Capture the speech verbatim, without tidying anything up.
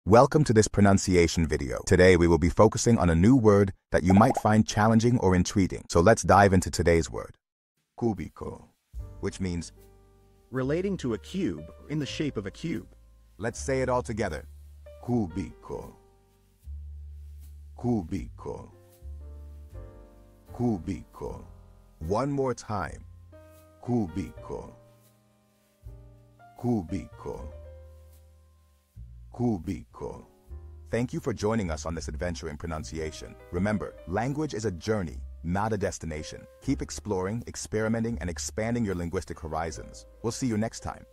Welcome to this pronunciation video. Today we will be focusing on a new word that you might find challenging or intriguing. So let's dive into today's word. Cúbico, which means relating to a cube or in the shape of a cube. Let's say it all together. Cúbico. Cúbico. Cúbico. One more time. Cúbico. Cúbico. Cúbico. Thank you for joining us on this adventure in pronunciation. Remember, language is a journey, not a destination. Keep exploring, experimenting, and expanding your linguistic horizons. We'll see you next time.